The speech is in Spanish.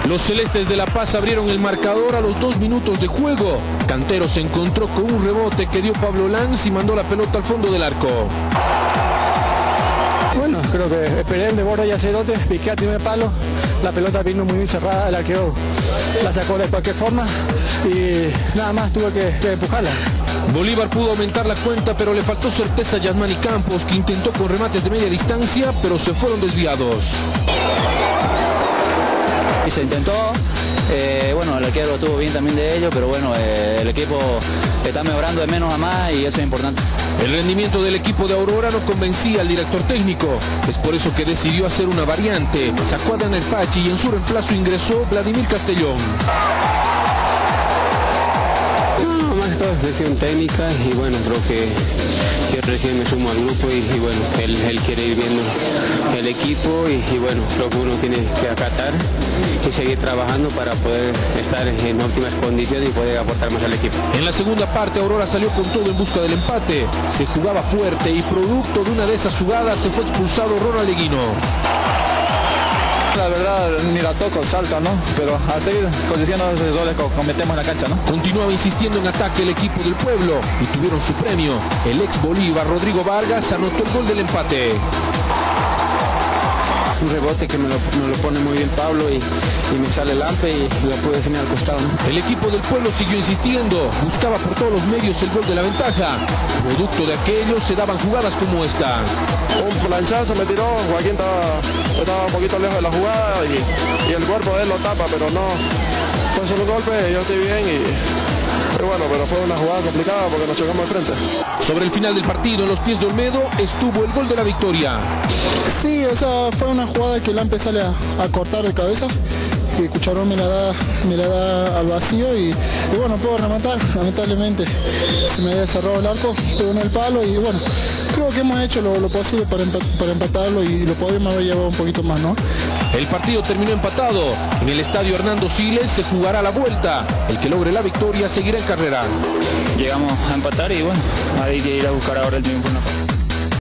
Los celestes de La Paz abrieron el marcador a los 2 minutos de juego. Cantero se encontró con un rebote que dio Pablo Lanz y mandó la pelota al fondo del arco. Bueno, creo que esperé el de borda y acerote, piqué a primer palo, la pelota vino muy bien cerrada, el arquero la sacó de cualquier forma y nada más tuve que empujarla. Bolívar pudo aumentar la cuenta, pero le faltó certeza a Yasmani Campos, que intentó con remates de media distancia, pero se fueron desviados. Y se intentó, bueno, el arquero estuvo bien también de ello, pero bueno, el equipo está mejorando de menos a más y eso es importante. El rendimiento del equipo de Aurora no convencía al director técnico. Es por eso que decidió hacer una variante. Sacó a Daniel Pachi y en su reemplazo ingresó Vladimir Castellón. No, más que todo es decisión técnica y bueno, creo que recién me sumo al grupo y bueno, él quiere ir viendo el equipo y bueno, creo que uno tiene que acatar y seguir trabajando para poder estar en óptimas condiciones y poder aportar más al equipo. En la segunda parte Aurora salió con todo en busca del empate. Se jugaba fuerte y producto de una de esas jugadas se fue expulsado Ronald Leguino. La verdad ni la toco, salta, ¿no? Pero a seguir consiguiendo esos errores que cometemos en la cancha, ¿no? Continuaba insistiendo en ataque el equipo del pueblo y tuvieron su premio. El ex Bolívar, Rodrigo Vargas, anotó el gol del empate. Un rebote que me lo pone muy bien Pablo y me sale el ampe y lo pude definir al costado, ¿no? El equipo del pueblo siguió insistiendo, buscaba por todos los medios el gol de la ventaja. Producto de aquello se daban jugadas como esta. Un planchazo me tiró, Joaquín estaba un poquito lejos de la jugada y el cuerpo de él lo tapa, pero no, fue solo un golpe, yo estoy bien pero bueno, pero fue una jugada complicada porque nos chocamos de frente. Sobre el final del partido, en los pies de Olmedo, estuvo el gol de la victoria. Sí, o sea, fue una jugada que Lampe sale a cortar de cabeza. Y Cucharón me la da al vacío y bueno, puedo rematar, lamentablemente se me había cerrado el arco, pegó en el palo y bueno, creo que hemos hecho lo posible para empatarlo y lo podríamos haber llevado un poquito más, ¿no? El partido terminó empatado. En el estadio Hernando Siles se jugará la vuelta. El que logre la victoria seguirá en carrera. Llegamos a empatar y bueno, hay que ir a buscar ahora el triunfo.